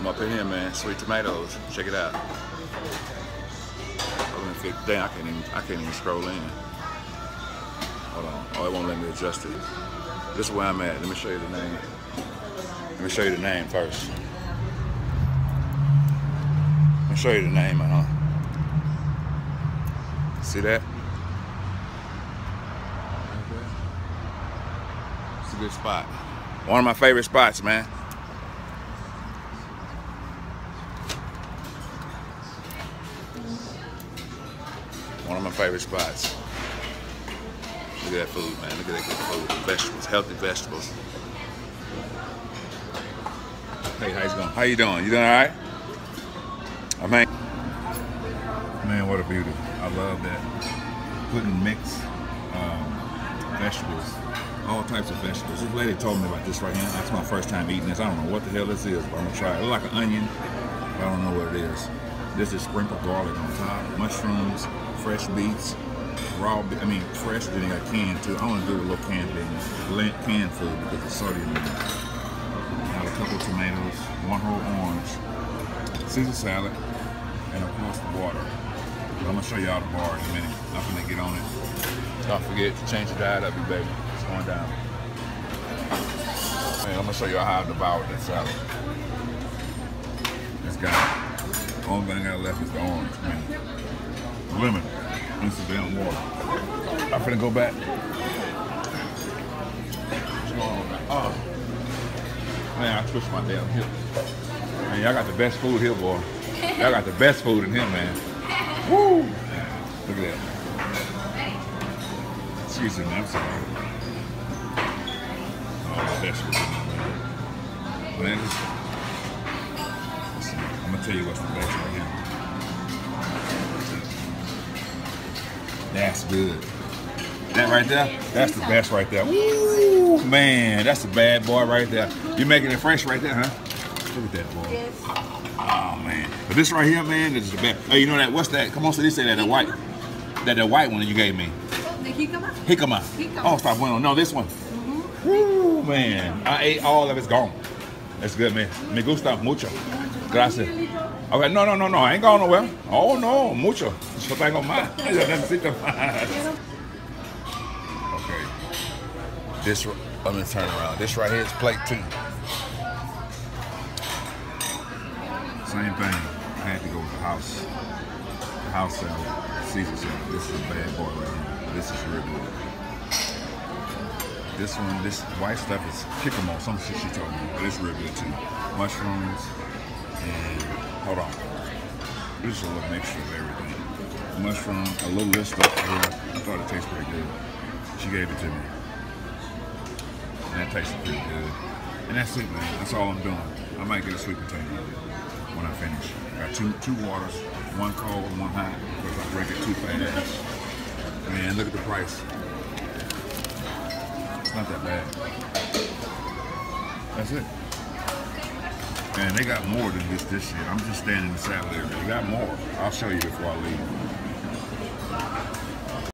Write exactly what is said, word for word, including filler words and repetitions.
I'm up in here, man. Sweet tomatoes. Check it out. Damn, I can't even I can't even scroll in. Hold on. Oh, it won't let me adjust it. This is where I'm at. Let me show you the name. Let me show you the name first. Let me show you the name, huh? See that? It's a good spot. One of my favorite spots, man. One of my favorite spots. Look at that food, man. Look at that good food. Vegetables, healthy vegetables. Hey, how's it going? How you doing? You doing all right? I mean, man, what a beauty. I love that. Putting mixed um, vegetables, all types of vegetables. This lady told me about this right here. That's my first time eating this. I don't know what the hell this is, but I'm gonna try it. It looks like an onion, but I don't know what it is. This is sprinkled garlic on top, mushrooms, fresh beets, raw, be I mean fresh, then they got canned too. I want to do a little canned thing, canned food because of sodium in it. Got a couple of tomatoes, one whole orange, Caesar salad, and of course the water. I'm gonna show y'all the bar in a minute. I'm gonna get on it. Don't forget to change the diet up, you baby. It's going down. Man, I'm gonna show y'all how I devoured that salad. It's got it. The only thing I got left is the orange, man. Lemon. And some damn water. I'm finna go back. Oh. Man, I twist my damn hip. Man, y'all got the best food here, boy. Y'all got the best food in here, man. Woo! Look at that. Excuse me, I'm sorry. Oh, the best food in here, man. Man, just, listen, I'm gonna tell you what's the best right here. That's good. That right there, that's the best right there. Woo, man, that's the bad boy right there. You making it fresh right there, huh? Look at that boy. Yes. Oh man, but this right here, man, this is the best. Hey, you know that? What's that? Come on, so they say that the white, that the white one that you gave me. The jicama? Jicama. Oh, stop bueno. No, this one. Mm-hmm. Woo, man, I ate all of it's gone. That's good, man. Me gusta mucho. Gracias. Okay, no, no, no, no, I ain't going nowhere. Oh no, mucho. Yo tengo más. Yo necesito más. Okay. This, let me turn around. This right here is plate two. Same thing. I had to go with the house. The house salad, Caesar salad. This is a bad boy right here. This is real good. This one, this white stuff is jicama, some shit she told me, but it's real good too. Mushrooms and, hold on. This is a little mixture of everything. Mushroom, a little list of stuff here. I thought it tastes pretty good. She gave it to me. And that tasted pretty good. And that's it, man. That's all I'm doing. I might get a sweet potato when I finish. Got two two waters, one cold and one hot, because I drink it too fast. Man, look at the price. It's not that bad. That's it. And they got more than just this shit. I'm just standing in the salad area. They got more. I'll show you before I leave.